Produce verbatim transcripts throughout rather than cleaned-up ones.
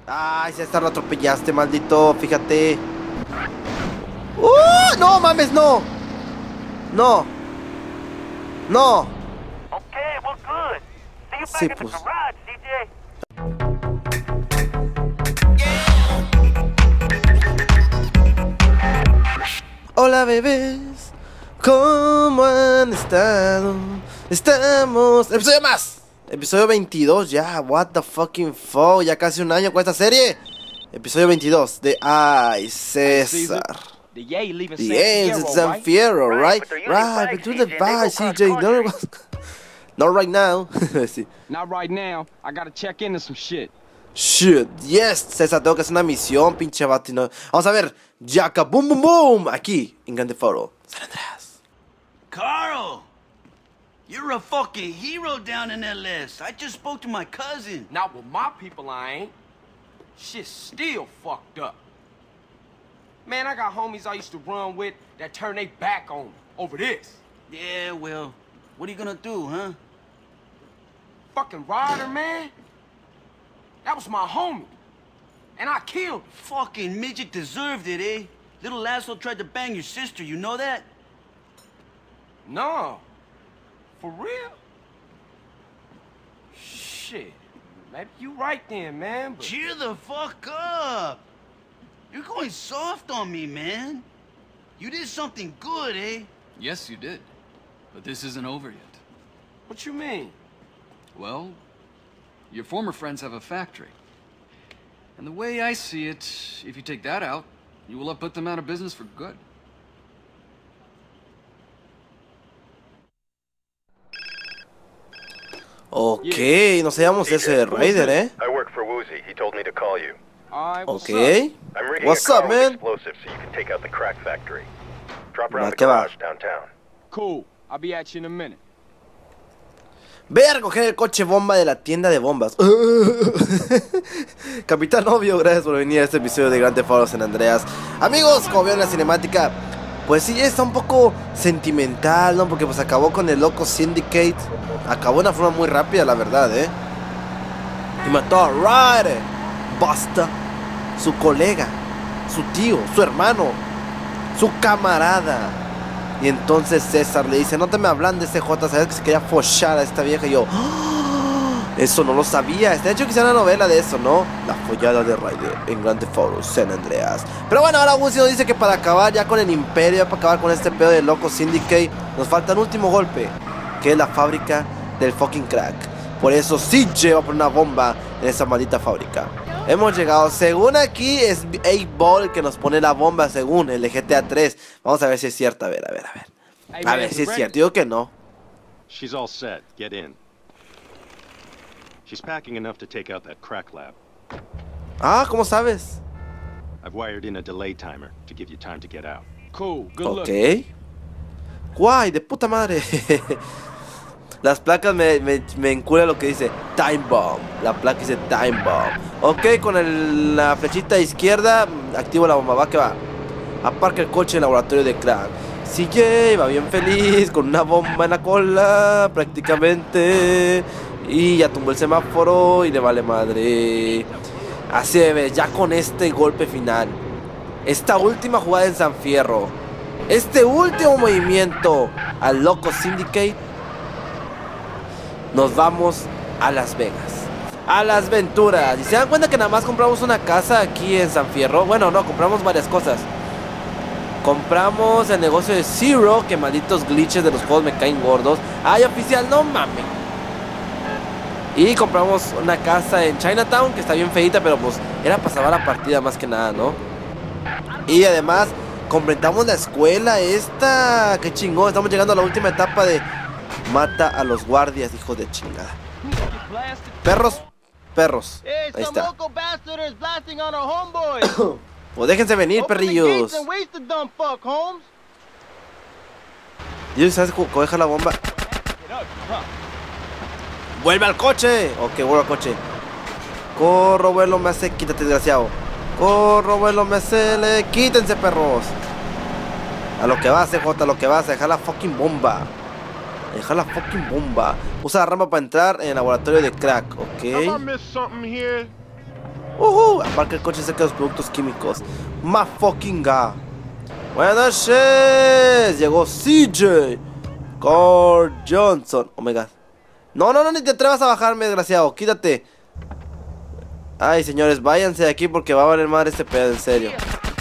Ay, César, lo atropellaste, maldito, fíjate. ¡Uh! ¡No mames, no! No. No. Okay, well, good. See you back Sí, at the pues. garage, C J. Hola, bebés. ¿Cómo han estado? Estamos... ¡Episodio más! Episodio veintidós ya. What the fucking fuck. Ya casi un año con esta serie. Episodio veintidós de Ay, César. The Yale leaving The San A's, it's San Fierro, right? Right, but they're using Right, bikes, but do the C J, and they go bike, C J. cross No, country. not right now. Sí. Not right now. I gotta check into some shit. Shit, yes, César, tengo que hacer una misión, pinche vato. y no- Vamos a ver, Yaka, boom, boom, boom, aquí, en Grande Foro, San Andreas. Carl! You're a fucking hero down in L S. I just spoke to my cousin. Not with my people, I ain't. Shit's still fucked up. Man, I got homies I used to run with that turn their back on me over this. Yeah, well, what are you gonna do, huh? Fucking Ryder, man. That was my homie. And I killed him. Fucking midget deserved it, eh? Little asshole tried to bang your sister, you know that? No. For real? Shit. Maybe you right then, man. But Cheer the fuck up! You're going soft on me, man. You did something good, eh? Yes, you did. But this isn't over yet. what you mean? Well, your former friends have a factory. And the way I see it, if you take that out, you will have put them out of business for good. Ok, no sabíamos eso de Raider, eh. I work for Woozy. He told me to call you. All right, what's up? Ok. I'm rigging What's a car up, with man? explosives so you can take out the crack factory. Drop around Va, the ¿qué va? garage downtown. Cool. I'll be at you in a minute. Ve a recoger el coche bomba de la tienda de bombas. Capitán Obvio, gracias por venir a este episodio de Grande Foro San Andreas. Amigos, como vieron la cinemática, pues sí, está un poco sentimental, ¿no? Porque pues acabó con el loco Syndicate. Acabó de una forma muy rápida, la verdad, ¿eh? Y mató a Ryder, Busta, su colega, su tío, su hermano, su camarada. Y entonces César le dice, no te me hablan de C J, sabes que se quería fochar a esta vieja. Y yo, ¡oh! Eso no lo sabía. De hecho quisiera una novela de eso, ¿no? La follada de Ryder en Grande Foro San Andreas. Pero bueno, ahora Woozy nos dice que para acabar ya con el imperio, para acabar con este pedo de loco Syndicate, nos falta un último golpe, que es la fábrica del fucking crack. Por eso C J va a poner una bomba en esa maldita fábrica. Hemos llegado, según aquí es eight Ball el que nos pone la bomba, según el de G T A tres. Vamos a ver si es cierto, a ver, a ver, a ver. Hey, A man, ver si es ready? cierto, digo que no. She's all set. Get in. She's packing enough to take out that crack lab. Ah, ¿cómo sabes? I've wired in a delay timer to give you time to get out. Cool. Good luck. Ok. Guay, de puta madre. Las placas me, me, me encula lo que dice Time Bomb. La placa dice Time Bomb. Ok, con el, la flechita izquierda activo la bomba, va que va. Aparca el coche en el laboratorio de crack. C J va bien feliz con una bomba en la cola prácticamente. Y ya tumbó el semáforo y le vale madre. Así debe, ya con este golpe final, esta última jugada en San Fierro, este último movimiento al loco Syndicate, nos vamos a Las Vegas, a las Venturas. Y se dan cuenta que nada más compramos una casa aquí en San Fierro. Bueno, no, compramos varias cosas. Compramos el negocio de Zero, que malditos glitches de los juegos me caen gordos. Ay, oficial, no mames. Y compramos una casa en Chinatown, que está bien feita, pero pues era para salvar la partida más que nada, ¿no? Y además completamos la escuela esta. Qué chingón, estamos llegando a la última etapa de mata a los guardias, hijos de chingada. Perros, perros. Ahí está. Pues déjense venir, perrillos. Dios, ¿sabes cómo deja la bomba? ¡Vuelve al coche! Ok, vuelve al coche. Corro, vuelo, me hace. Quítate, desgraciado. Corro, vuelo, me hace. Le... Quítense, perros. A lo que vas, C J, a lo que vas. Deja la fucking bomba. Deja la fucking bomba. Usa la rampa para entrar en el laboratorio de crack, ok. Uh, aparca el coche cerca de los productos químicos. Ma fucking ga. Buenas noches. Llegó C J Cord Johnson. Oh my god. No, no, no, ni te atrevas a bajarme, desgraciado. Quítate. Ay, señores, váyanse de aquí porque va a valer madre este pedo, en serio.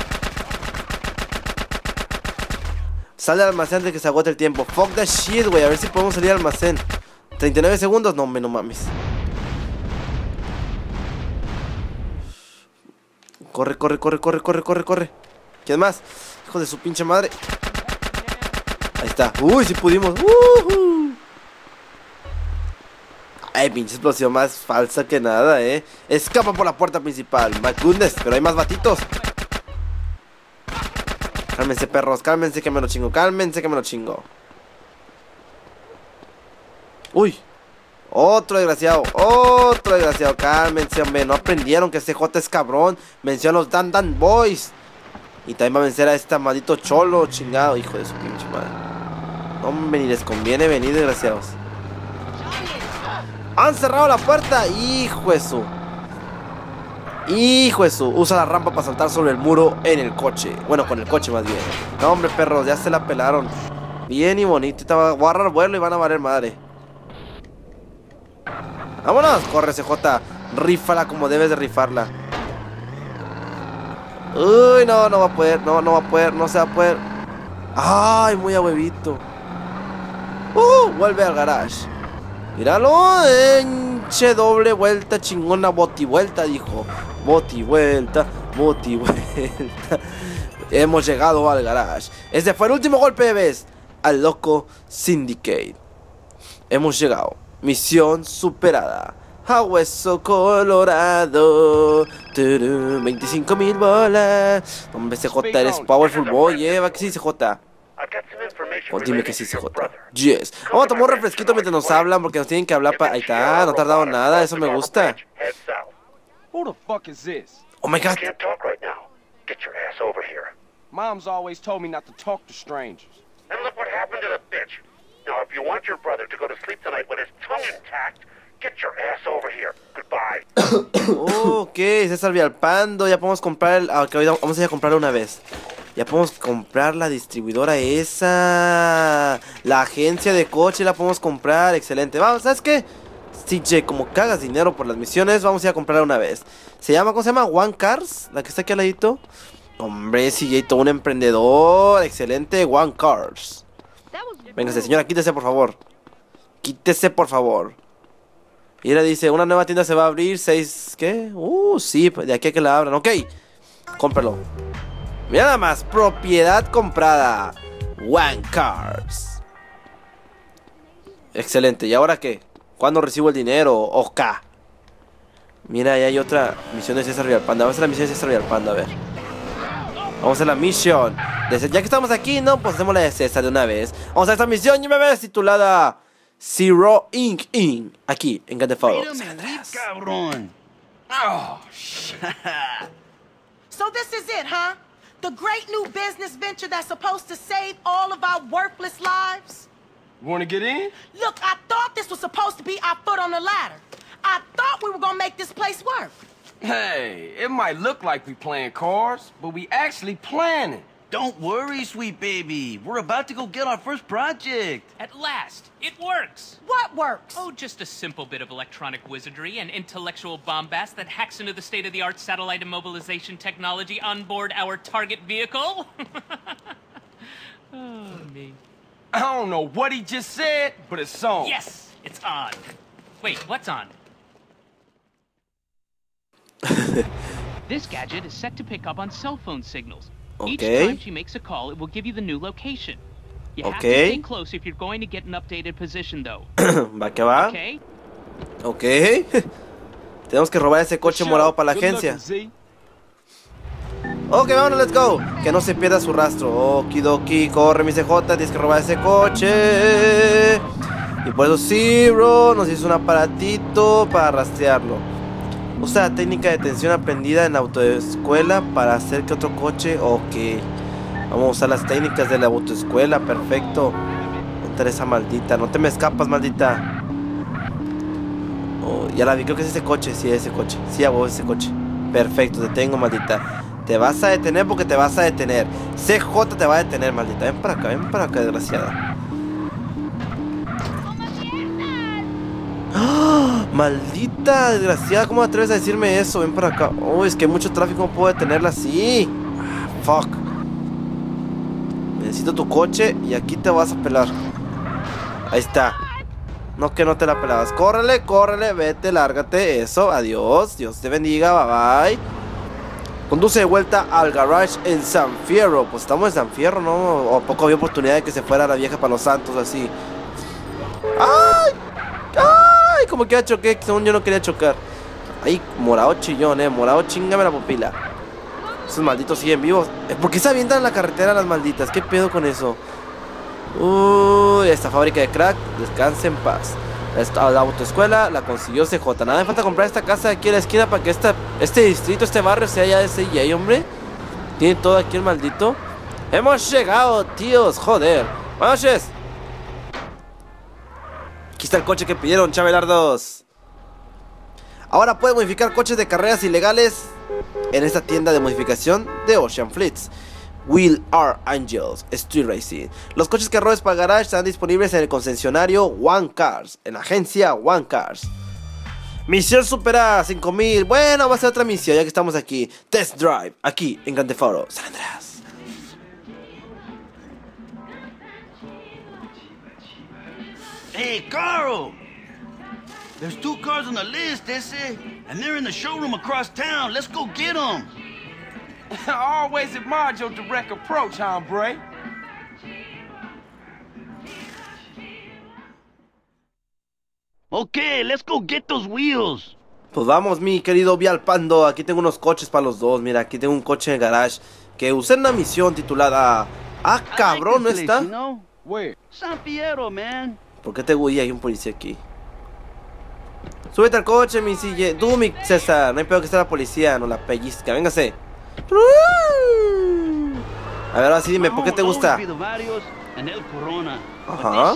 Sale al almacén antes de que se agote el tiempo. Fuck that shit, güey. A ver si podemos salir al almacén. treinta y nueve segundos. No, me no mames. Corre, corre, corre, corre, corre, corre, corre. ¿Quién más? Hijo de su pinche madre. Ahí está. Uy, si pudimos. Uh-huh. Ay, pinche explosión más falsa que nada, eh. Escapa por la puerta principal. My goodness, pero hay más batitos. Cálmense, perros, cálmense que me lo chingo. Cálmense que me lo chingo. Uy. Otro desgraciado, otro desgraciado. Cálmense, hombre, no aprendieron que C J es cabrón. Venció a los Dan Dan Boys. Y también va a vencer a este maldito cholo, chingado. Hijo de su pinche madre. Hombre, ni les conviene venir, desgraciados. Han cerrado la puerta. Hijo de su. Hijo de su. Usa la rampa para saltar sobre el muro en el coche. Bueno, con el coche más bien. No, hombre, perros, ya se la pelaron. Bien y bonito. Te va a agarrar vuelo y van a valer madre. Vámonos, corre C J. Rífala como debes de rifarla. Uy, no, no va a poder. No, no va a poder, no se va a poder. Ay, muy a huevito. Uh, vuelve al garage. Míralo, enche doble vuelta chingona, boti vuelta, dijo. Boti vuelta, boti vuelta. Hemos llegado al garage. Este fue el último golpe de vez al loco Syndicate. Hemos llegado. Misión superada. A hueso colorado. Turú, veinticinco mil bolas. Hombre, C J, eres powerful boy. Lleva que sí, C J. Oh, dime que sí, C J. Yes. Vamos a tomar un refresquito mientras nos hablan porque nos tienen que hablar para... Ahí está, no ha tardado nada. Eso me gusta. Who the fuck is this? Oh my god. Can't talk right now. Get your ass over here. Mom's always told me not to talk to strangers. And look what happened to the bitch. Now, if you want your brother to go to sleep tonight with his tongue intact, get your ass over here. Goodbye. Ok, César Villalpando. Ya podemos comprar el... Ah, ok, vamos a ir a comprarla una vez. Ya podemos comprar la distribuidora esa. La agencia de coche la podemos comprar. Excelente. Vamos, ¿sabes qué? C J, como cagas dinero por las misiones, vamos a ir a comprarla una vez. Se llama, ¿cómo se llama? One Cars, la que está aquí al ladito. Hombre, C J, todo un emprendedor. Excelente, One Cars. Véngase, señora, quítese por favor. Quítese por favor. Y ella dice, una nueva tienda se va a abrir. Seis, ¿qué? Uh, sí, de aquí a que la abran. Ok, cómpralo. Mira nada más, propiedad comprada. One Cars. Excelente, ¿y ahora qué? ¿Cuándo recibo el dinero? Ok. Mira, ahí hay otra misión de César Villalpando. Vamos a hacer la misión de César Villalpando, a ver. Vamos a hacer la misión de... Ya que estamos aquí, ¿no? Pues hacemos la de César de una vez. Vamos a hacer esta misión, y me ves, titulada Zero Inc. Inc. Aquí, en Grand Theft Auto. Cabrón. Oh, shit. So this is it, huh? The great new business venture that's supposed to save all of our worthless lives? Want to get in? Look, I thought this was supposed to be our foot on the ladder. I thought we were gonna make this place work. Hey, it might look like we playing cards, but we actually planning. Don't worry, sweet baby. We're about to go get our first project. At last, it works. What works? Oh, just a simple bit of electronic wizardry and intellectual bombast that hacks into the state-of-the-art satellite immobilization technology on board our target vehicle. Oh, me. I don't know what he just said, but it's on. Yes, it's on. Wait, what's on? This gadget is set to pick up on cell phone signals. Okay. Each time she makes a call, it will give you the new location. You have Okay. to stay close if you're going to get an updated position, though. Va que va. Okay? Ok. Tenemos que robar ese coche morado para la Good agencia. looking, Z. Ok, vámonos, let's go. Que no se pierda su rastro. Okidoki, corre mi C J, tienes que robar ese coche. Y por eso Zero nos hizo un aparatito para rastrearlo. Usa la técnica de detención aprendida en autoescuela para hacer que otro coche... Ok. Vamos a usar las técnicas de la autoescuela, perfecto. Contra esa maldita, no te me escapas, maldita. Oh, ya la vi, creo que es ese coche, sí, ese coche. Sí, hago ese coche. Perfecto, te tengo, maldita. Te vas a detener porque te vas a detener. C J te va a detener, maldita. Ven para acá, ven para acá, desgraciada. ¡Oh! Maldita desgraciada, ¿cómo te atreves a decirme eso? Ven para acá. Oh, es que hay mucho tráfico, no puedo detenerla así. Ah, fuck. Necesito tu coche y aquí te vas a pelar. Ahí está. No que no te la pelabas. Córrele, córrele, vete, lárgate. Eso, adiós. Dios te bendiga, bye bye. Conduce de vuelta al garage en San Fierro. Pues estamos en San Fierro, ¿no? O poco había oportunidad de que se fuera la vieja para los Santos así. ¡Ay! ¡Ay! Como que ya choqué, según yo no quería chocar. Ay, morado chillón, eh. Morado chingame la pupila. Esos malditos siguen vivos. ¿Por qué se avientan en la carretera las malditas? ¿Qué pedo con eso? Uy, esta fábrica de crack, descanse en paz. Esta, la autoescuela la consiguió C J. Nada me falta comprar esta casa de aquí a la esquina para que esta, este distrito, este barrio sea ya de C J, hombre. Tiene todo aquí el maldito. Hemos llegado, tíos, joder. Buenas noches. Aquí está el coche que pidieron, chavelardos. Ahora puedes modificar coches de carreras ilegales en esta tienda de modificación de Ocean Fleets. Wheel Are Angels Street Racing. Los coches que robes para el garage están disponibles en el concesionario One Cars, en la agencia One Cars. Misión superada, cinco mil. Bueno, va a ser otra misión ya que estamos aquí. Test Drive, aquí en Grand Theft Auto San Andreas. Hey, Carl! There's two cars on the list, they say, and they're in the showroom across town. Let's go get them. I always admired your direct approach, hombre. Okay, let's go get those wheels. Pues vamos, mi querido Vialpando. Aquí tengo unos coches para los dos. Mira, aquí tengo un coche en el garage que usé en una misión titulada... Ah, cabrón, ¿no está? Where? San Fierro, man. ¿Por qué te huí? Hay un policía aquí. Súbete al coche, mi silla. Tú, mi César. No hay peor que esté la policía. No la pellizca. Véngase. A ver, ahora sí dime, ¿por qué te gusta? Ajá.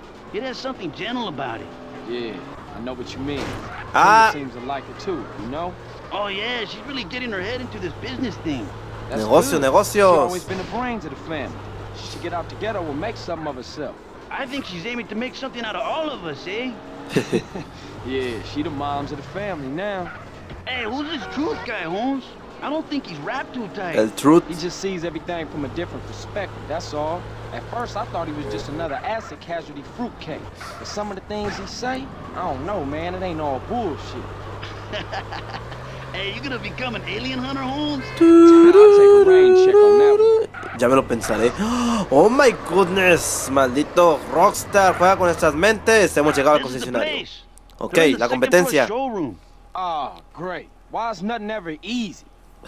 Yeah, I know what you mean. Ah. Seems to like it too, you know? Oh yeah, she's really getting her head into this business thing. That's Negocio, good. negocios. She's always been the brains of the family. She should get out together and make something of herself. I think she's aiming to make something out of all of us, eh? Yeah, she the moms of the family now. Hey, who's this Truth guy, Holmes? I don't think he's wrapped too tight. El Truth. He just sees everything from a different perspective, that's all. At first, I thought he was just another acid casualty fruitcake. But some of the things he say, I don't know, man. It ain't all bullshit. Hey, you gonna become an alien hunter, Holmes? I'll take a rain check on that one. Ya me lo pensaré. Oh my goodness. Maldito Rockstar. Juega con nuestras mentes. Hemos llegado al concesionario. Ok, la competencia. Oh, great. Why is nothing ever easy?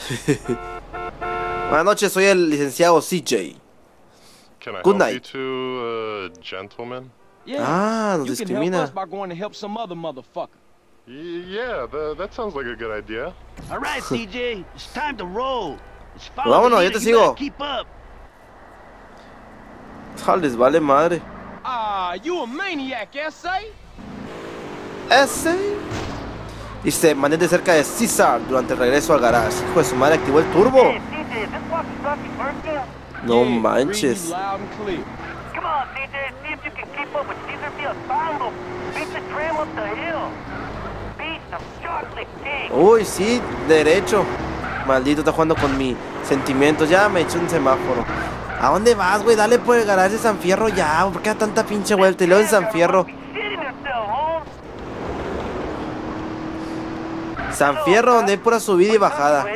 Buenas noches, soy el licenciado C J. Can I Good help night. you two, uh, gentlemen? Yeah. Ah, nos You can discrimina. help us by going to help some other motherfucker. Y yeah, the, that sounds like a good idea. All right, C J, it's time to roll. It's Pues vámonos, yo te sigo. Keep up. Ah, les vale madre. Ah, you a maniac, S A? Ese. Dice, mantente cerca de César durante el regreso al garage. Hijo de su madre, activó el turbo. No Yeah, manches. read me loud and clear. Come on, C J, see if you can keep up with Caesar Fiat. Beat the tram up the hill. Beat the chocolate king. Uy, sí, derecho. Maldito, está jugando con mis sentimientos. Ya me eché un semáforo. ¿A dónde vas, güey? Dale por el garage de San Fierro ya. ¿Por qué da tanta pinche vuelta? Y luego en San Fierro. San Fierro, donde hay pura subida y bajada.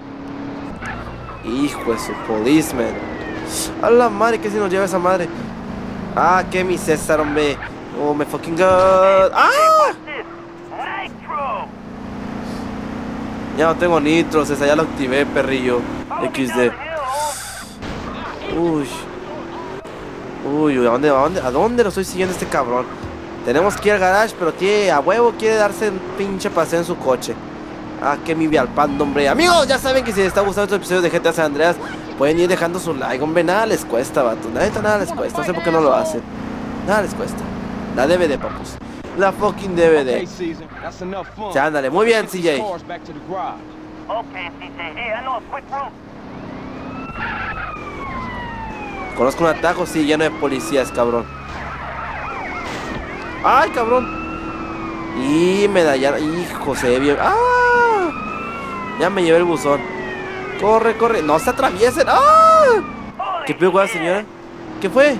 Hijo de su policeman. A la madre, que si nos lleva esa madre. Ah, que mi César, hombre. Oh, me fucking god. ¡Ah! Ya no tengo nitro, César, ya lo activé, perrillo. equis de. Uy. Uy, uy, ¿a dónde, a dónde, a dónde lo estoy siguiendo este cabrón? Tenemos que ir al garage, pero tiene, a huevo quiere darse un pinche paseo en su coche. Ah, que mi Vialpando, hombre. Amigos, ya saben que si les está gustando estos episodios de G T A San Andreas, pueden ir dejando su like, hombre. Nada les cuesta, vato. Nada, nada les cuesta. No sé por qué no lo hacen. Nada les cuesta. La D V D, papus. La fucking D V D. Okay, Caesar, that's enough fun. Ya, ándale. Muy bien, C J. Cars back to the garage. Okay, C J. Hey, I know a quick route. Conozco un atajo, sí, lleno de policías, cabrón. ¡Ay, cabrón! Y medallar. Hijo, se ve bien. ¡Ah! Ya me llevé el buzón. Corre, corre. No se atraviesen. ¡Ah! ¿Qué pedo con la señora? ¿Qué fue?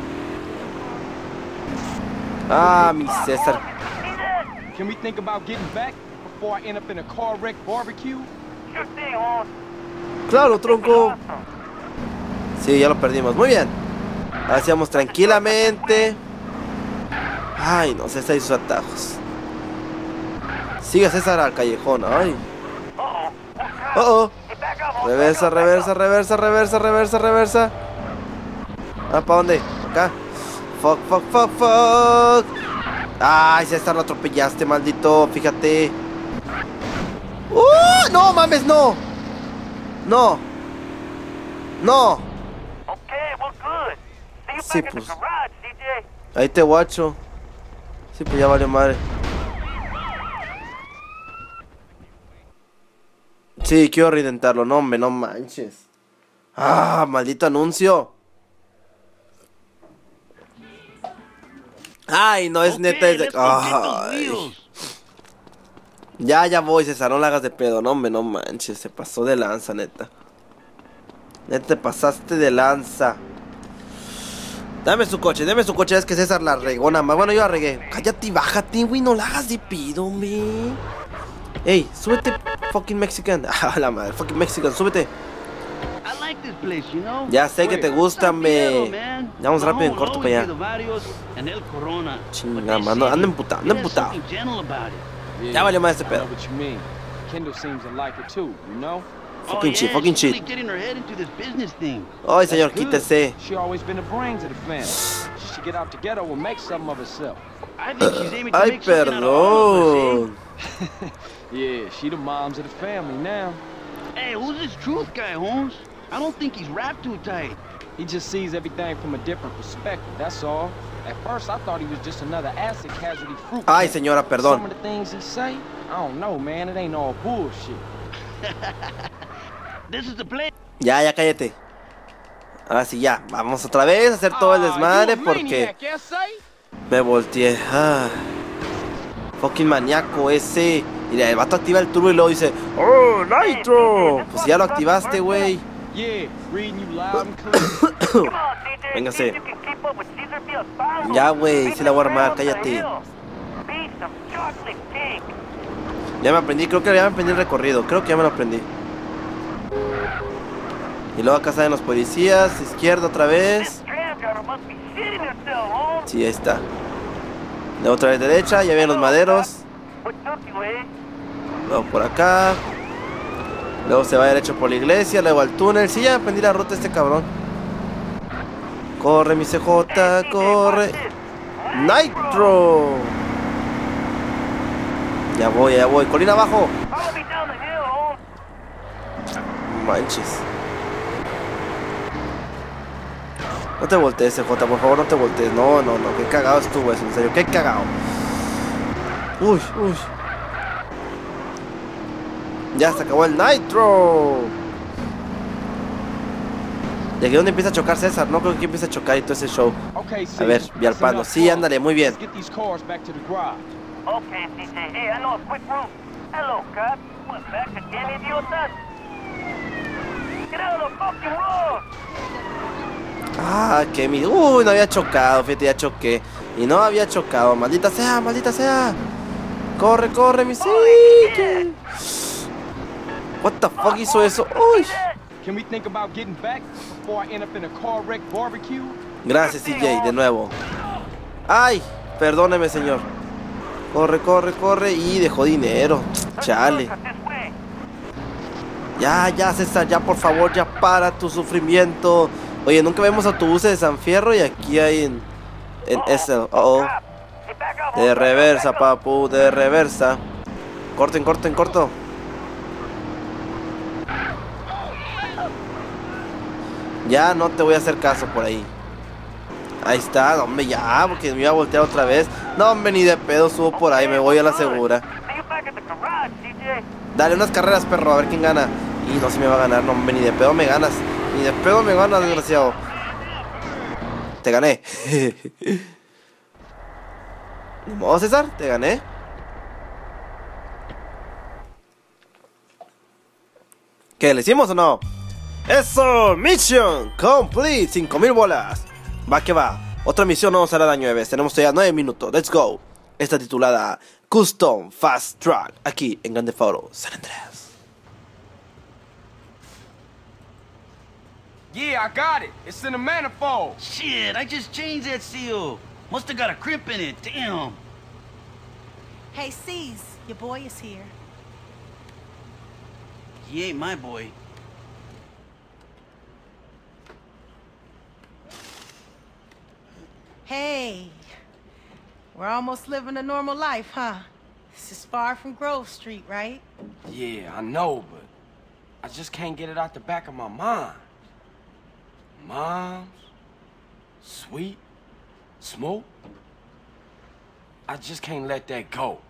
Ah, mi César. Can we think about getting back before I end up in a car wreck barbecue? Sure thing, Holmes. Claro, tronco. Sí, ya lo perdimos. Muy bien. Ahora sí vamos tranquilamente. Ay, no, César y sus atajos. Sigue César al callejón. Ay. Oh, oh. Reversa, reversa, reversa, reversa, reversa, reversa. Ah, ¿para dónde? Acá. Fuck, fuck, fuck, fuck. Ay, César, lo atropellaste, maldito. Fíjate. ¡Uh! No, mames, no. No. No. Sí, pues. Ahí te guacho. Sí, pues ya valió madre. Sí, quiero reintentarlo. No, hombre, no manches. Ah, maldito anuncio. Ay, no, es neta. Es de... Ay. Ya, ya voy, César. No la hagas de pedo. No, hombre, no manches. Se pasó de lanza, neta. Neta, te pasaste de lanza. Dame su coche, dame su coche. Es que César la regó nada más. Bueno, yo la regué. Cállate y bájate, güey. No la hagas de pedo, hombre. Ey, súbete, fucking Mexican. Ah, la madre, fucking Mexican, súbete. Ya sé que te gusta, me. Ya vamos rápido en corto para allá. Chingada, mano. Anda emputado, anda emputado. Ya valió más este pedo. Fucking shit, fucking shit. Ay, señor, quítese. Ay, perdón. Yeah, she the moms of the family now. Hey, who's this truth guy, Holmes? I don't think he's wrapped too tight. He just sees everything from a different perspective, that's all. At first, I thought he was just another acid casualty fruit. Ay, señora, perdón. Some of the things he say, I don't know, man. It ain't all bullshit. This is the place. Ya, ya, cállate. Ahora sí, ya. Vamos otra vez a hacer todo el desmadre porque me volteé. Ah. Fucking maníaco ese. Mira, el vato activa el turbo y luego dice: ¡Oh, Nitro! Pues ya lo activaste, güey. Véngase. Ya, güey, sí la voy a armar, cállate. Ya me aprendí, creo que ya me aprendí el recorrido. Creo que ya me lo aprendí. Y luego acá salen los policías. Izquierda otra vez. Sí, ahí está. Luego otra vez derecha, ya vienen los maderos. Luego por acá. Luego se va derecho por la iglesia, luego al túnel. Sí, ya aprendí la ruta este cabrón. Corre, mi C J, corre. Nitro. Ya voy, ya voy. Colina abajo. Manches. No te voltees, C J, por favor, no te voltees. No, no, no, qué cagado estuvo eso, en serio, qué cagado. Uy, uy. Ya se acabó el Nitro. ¿Y aquí dónde empieza a chocar César? No creo que empiece a chocar y todo ese show. A ver, Villalpando. Sí, ándale, muy bien. Ah, que mi... Uy, no había chocado, fíjate, ya choqué. Y no había chocado, maldita sea, maldita sea. Corre, corre, mi sí. What the fuck hizo eso? Uy. Gracias, C J, de nuevo. Ay, perdóneme, señor. Corre, corre, corre. Y dejó dinero. Chale. Ya, ya, César, ya, por favor, ya para tu sufrimiento. Oye, nunca vemos autobuses de San Fierro y aquí hay en, en ese. Oh, oh. De reversa, papu, de reversa. Corten, corten, corto. Ya no te voy a hacer caso por ahí. Ahí está, no, hombre, ya, porque me iba a voltear otra vez. No, hombre, ni de pedo subo por ahí, me voy a la segura. Dale unas carreras, perro, a ver quién gana. Y no se me va a ganar, no, ni de pedo me ganas. Ni de pedo me ganas, desgraciado. Te gané. Ni modo, César, te gané. ¿Qué, le hicimos o no? ¡Eso! ¡Mission complete! cinco mil bolas. Va que va. Otra misión no nos hará daño, bebés. Tenemos todavía nueve minutos. Let's go. Está titulada Custom Fast Track. Aquí en Grand Theft Auto San Andreas. Yeah, I got it. It's in the manifold. Shit, I just changed that seal. Must have got a crimp in it. Damn. Hey, C's, your boy is here. He ain't my boy. Hey, we're almost living a normal life, huh? This is far from Grove Street, right? Yeah, I know, but I just can't get it out the back of my mind. Moms, sweet, smoke. I just can't let that go.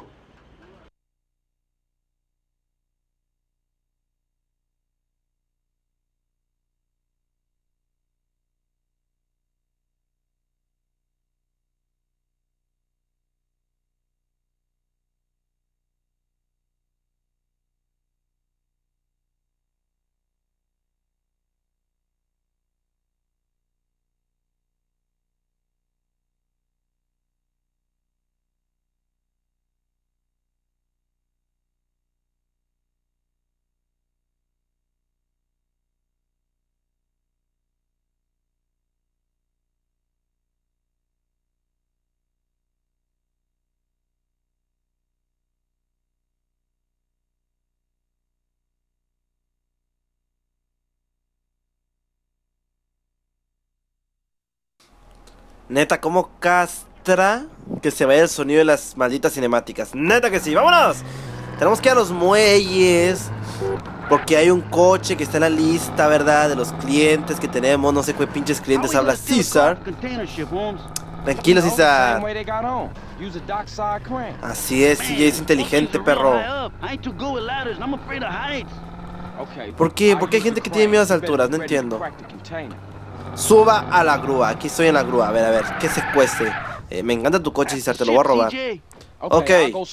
Neta, ¿cómo castra que se vaya el sonido de las malditas cinemáticas? Neta que sí, ¡vámonos! Tenemos que ir a los muelles, porque hay un coche que está en la lista, ¿verdad? De los clientes que tenemos, no sé qué pinches clientes habla César. Tranquilo, César. Así es, C J es inteligente, perro. ¿Por qué? ¿Por qué hay gente que tiene miedo a las alturas? No entiendo. Suba a la grúa, aquí estoy en la grúa. A ver, a ver, ¿qué se cueste? Eh, me encanta tu coche, César, te lo voy a robar. Ok.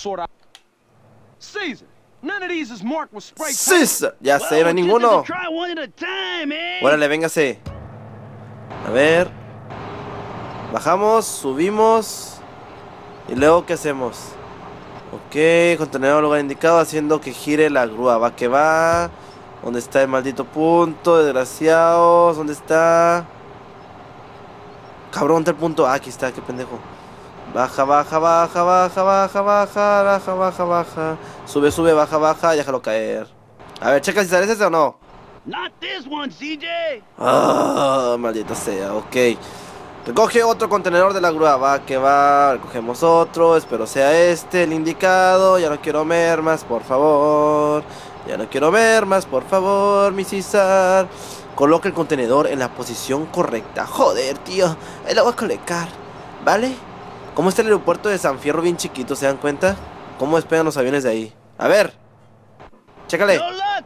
César, ya sé, no hay ninguno. Órale, véngase. A ver. Bajamos, subimos. Y luego, ¿qué hacemos? Ok, contenedor lugar indicado, haciendo que gire la grúa. Va que va. ¿Dónde está el maldito punto? Desgraciados, ¿dónde está? Cabrón, ¿dónde está el punto? Ah, aquí está, qué pendejo. Baja, baja, baja, baja, baja, baja, baja, baja, baja. Sube, sube, baja, baja, déjalo caer. A ver, checa si sale ese o no. Not this one, C J. Ah, maldita sea, ok. Recoge otro contenedor de la grúa, va que va, recogemos otro, espero sea este, el indicado. Ya no quiero mermas, por favor. Ya no quiero mermas, por favor, mi César. Coloca el contenedor en la posición correcta. Joder, tío, ahí la voy a colocar, ¿vale? ¿Cómo está el aeropuerto de San Fierro bien chiquito, se dan cuenta? ¿Cómo despegan los aviones de ahí? A ver, chécale.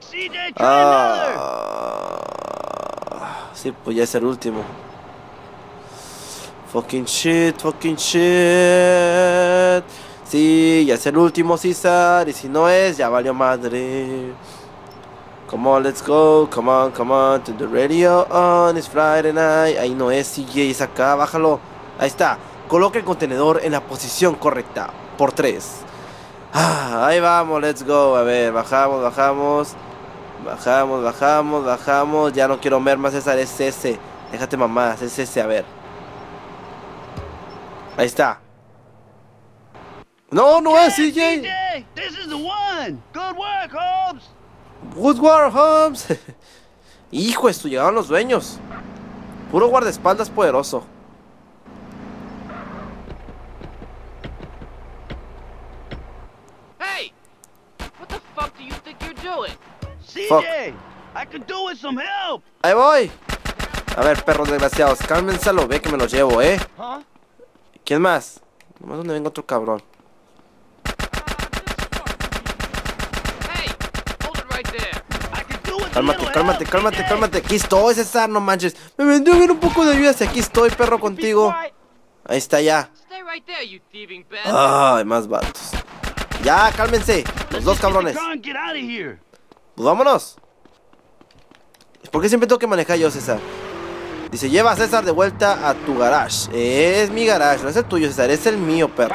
Ah, sí, pues ya es el último. Fucking shit, fucking shit. Sí, ya es el último, César. Y si no es, ya valió madre. Come on, let's go. Come on, come on. To the radio on. It's Friday night. Ahí no es, C J, es acá. Bájalo. Ahí está. Coloca el contenedor en la posición correcta. Por tres. Ah, ahí vamos, let's go. A ver, bajamos, bajamos. Bajamos, bajamos, bajamos. Ya no quiero ver más, César. Es ese. Déjate mamás, es ese, a ver. Ahí está. No, no es C J. This is the one. Good work, Holmes. Good work, Holmes. Hijo, esto llegaron los dueños. Puro guardaespaldas poderoso. Hey, what the fuck do you think you're doing? C J, I could do with some help. Ahí voy. A ver, perros desgraciados, cálmenselo, ve que me los llevo, ¿eh? ¿Quién más? Nomás donde venga otro cabrón. Cálmate, cálmate, cálmate, cálmate. Aquí estoy, César, no manches. Me vendría bien un poco de ayuda si aquí estoy, perro, contigo. Ahí está ya. Ay, más vatos. Ya, cálmense, los dos cabrones. Pues vámonos. ¿Por qué siempre tengo que manejar yo, César? Dice, lleva a César de vuelta a tu garage. Es mi garage, no es el tuyo, César, es el mío, perro.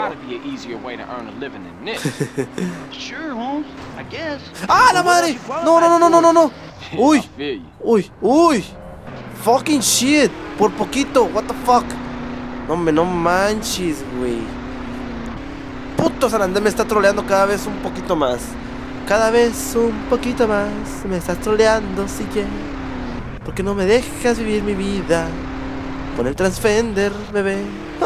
¡Ah, la madre! No, no, no, no, no, no. Uy, uy, uy. Fucking shit. Por poquito, what the fuck. No, me no manches, güey. Puto San Andrés me está troleando cada vez un poquito más. Cada vez un poquito más. Me estás troleando, si yeah. ¿Por qué no me dejas vivir mi vida con el Transfender, bebé?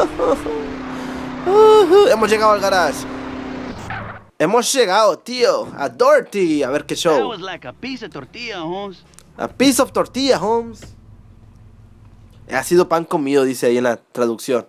Hemos llegado al garage. Hemos llegado, tío, a Dorothy. A ver qué show. That was like a piece of tortilla, Holmes. A piece of tortilla, Holmes. Ha sido pan comido, dice ahí en la traducción.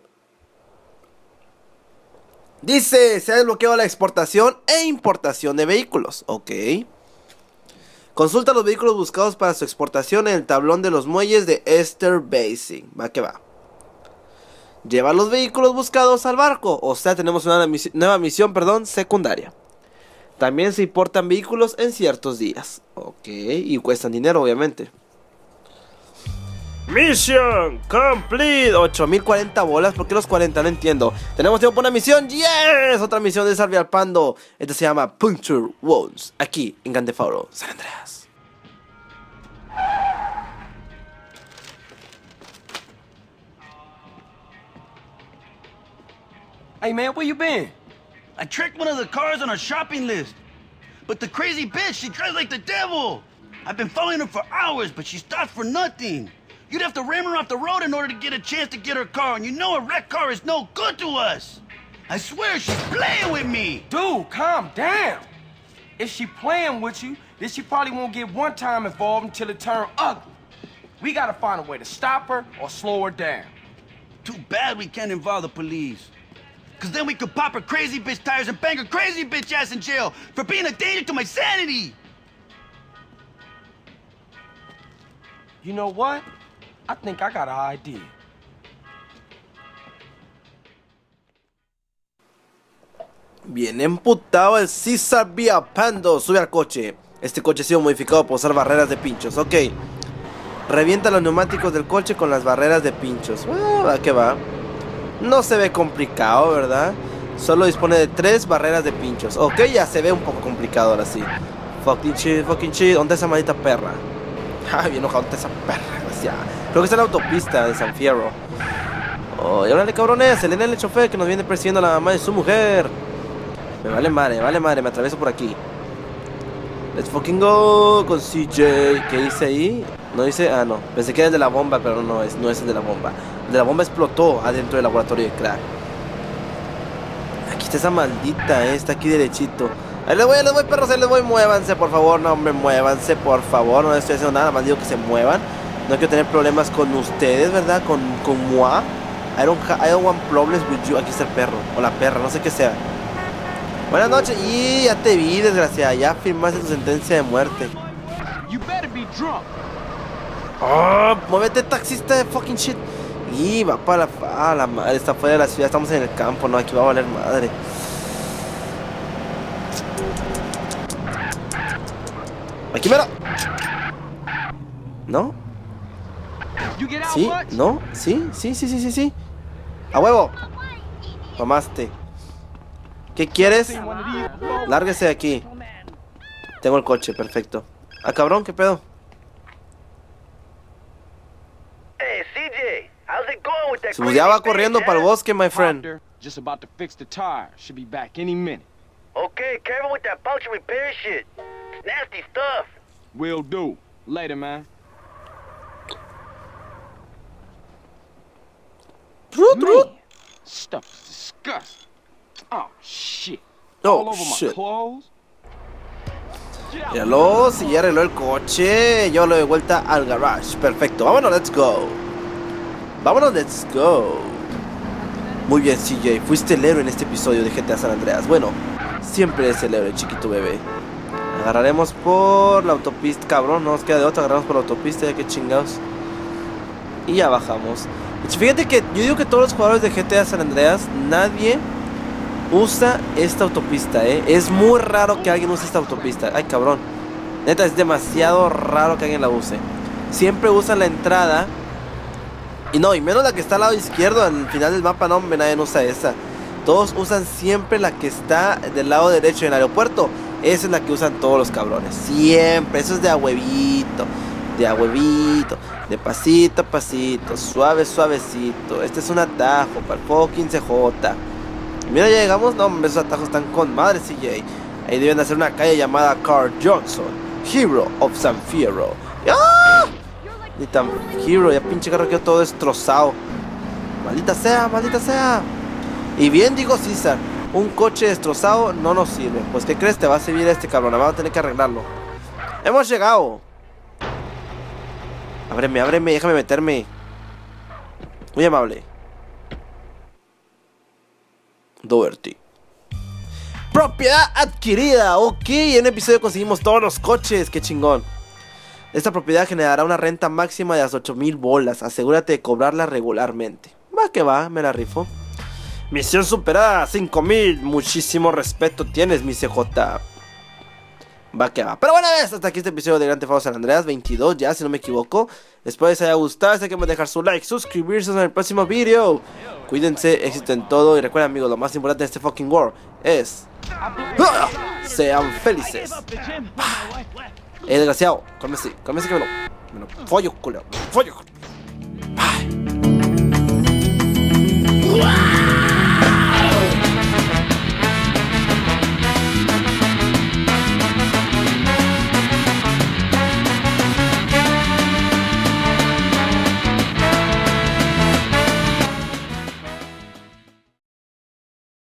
Dice, se ha desbloqueado la exportación e importación de vehículos. Ok. Consulta los vehículos buscados para su exportación en el tablón de los muelles de Esther Basin. Va que va. Lleva los vehículos buscados al barco. O sea, tenemos una misi- nueva misión, perdón, secundaria. También se importan vehículos en ciertos días. Ok, y cuestan dinero, obviamente. Mission complete. ocho mil cuarenta bolas. ¿Por qué los cuarenta? No entiendo. Tenemos tiempo para una misión. Yes. Otra misión de Salvi al Pando. Esta se llama Puncture Wounds. Aquí en Grand Theft Auto San Andreas. Hey, man, where you been? I tracked one of the cars on our shopping list. But the crazy bitch, she drives like the devil. I've been following her for hours, but she stops for nothing. You'd have to ram her off the road in order to get a chance to get her car, and you know a wrecked car is no good to us. I swear she's playing with me. Dude, calm down. If she playing with you, then she probably won't get one time involved until it turn ugly. We gotta find a way to stop her or slow her down. Too bad we can't involve the police. Cause then we could pop her crazy bitch tires and bang her crazy bitch ass in jail for being a danger to my sanity. You know what? I think I got an idea. Bien emputado el César Villalpando. Sube al coche. Este coche ha sido modificado para usar barreras de pinchos. Ok. Revienta los neumáticos del coche con las barreras de pinchos. Ah, ¿a qué va? No se ve complicado, ¿verdad? Solo dispone de tres barreras de pinchos. Ok, ya se ve un poco complicado ahora sí. Fucking shit, fucking shit. ¿Dónde está esa maldita perra? Ah, bien enojado, ¿dónde está esa perra? Gracias. Creo que está en la autopista de San Fierro. Oh, y órale, cabrones. Elena el chofer que nos viene persiguiendo a la mamá de su mujer. Me vale madre, me vale madre. Me atravieso por aquí. Let's fucking go con C J. ¿Qué dice ahí? No dice, ah no, pensé que era el de la bomba, pero no es, no es el de la bomba. El de la bomba explotó adentro del laboratorio de crack. Aquí está esa maldita, eh, está aquí derechito. Ahí les voy, ahí les voy, perros, ahí les voy, muévanse, por favor, no, hombre, muévanse, por favor. No estoy haciendo nada, más digo que se muevan. No quiero tener problemas con ustedes, ¿verdad? Con, con moi. I don't, I don't want problems with you. Aquí está el perro, o la perra, no sé qué sea. Buenas noches, y ya te vi, desgraciada, ya firmaste tu sentencia de muerte. You better be drunk. Oh, muévete, taxista de fucking shit. Y va para la... Ah, la madre, está fuera de la ciudad. Estamos en el campo, no, aquí va a valer madre. Aquí mero. ¿No? Sí, no, sí, sí, sí, sí, sí, sí. A huevo. Tomaste. ¿Qué quieres? Lárguese de aquí. Tengo el coche, perfecto. Ah, cabrón, ¿qué pedo? Se pues ya va corriendo para el bosque, my friend. Just about to fix the tire. Should be back any minute. Okay, careful with that puncture repair shit. It's nasty stuff. Will do. Later, man. True, true. Stuff is disgusting. Oh shit. Oh, All over shit. my clothes. Míralo, si ya arregló el coche. Yo lo de vuelta al garage. Perfecto, vámonos, let's go. Vámonos, let's go. Muy bien, C J, fuiste el héroe en este episodio de G T A San Andreas. Bueno, siempre es el héroe, chiquito bebé. Agarraremos por la autopista, cabrón. No nos queda de otra, agarramos por la autopista, ya que chingados. Y ya bajamos. Y fíjate que yo digo que todos los jugadores de G T A San Andreas, nadie usa esta autopista, eh. Es muy raro que alguien use esta autopista. Ay, cabrón. Neta, es demasiado raro que alguien la use. Siempre usan la entrada. Y no, y menos la que está al lado izquierdo, al final del mapa, no, hombre, nadie usa esa. Todos usan siempre la que está del lado derecho en el aeropuerto. Esa es la que usan todos los cabrones. Siempre, eso es de a huevito. De a huevito. De pasito a pasito. Suave, suavecito. Este es un atajo para el fucking C J. Mira, ya llegamos. No, hombre, esos atajos están con madre, C J. Ahí deben hacer una calle llamada Carl Johnson, Hero of San Fierro. ¡Ah! Ni tan Hero, ya pinche carro quedó todo destrozado. Maldita sea, maldita sea. Y bien digo César, un coche destrozado no nos sirve. Pues ¿qué crees? Te va a servir este cabrón, vamos a tener que arreglarlo. Hemos llegado. Ábreme, ábreme, déjame meterme. Muy amable. Doherty. Propiedad adquirida. Ok, en el episodio conseguimos todos los coches. Qué chingón. Esta propiedad generará una renta máxima de las ocho mil bolas. Asegúrate de cobrarla regularmente. Va que va, me la rifo. Misión superada, cinco mil. Muchísimo respeto tienes, mi C J. Va que va. Pero bueno, ves, hasta aquí este episodio de Grand Theft Auto San Andreas veintidós, ya, si no me equivoco. Espero que les haya gustado. Sé que me dejar su like, suscribirse en el próximo video. Cuídense, éxito en todo. Y recuerden, amigos, lo más importante de este fucking world es... ¡Ah! Sean felices. Eh, desgraciado, cálmese, cálmese que me lo... Me lo follo, culo. Me lo follo. Bye.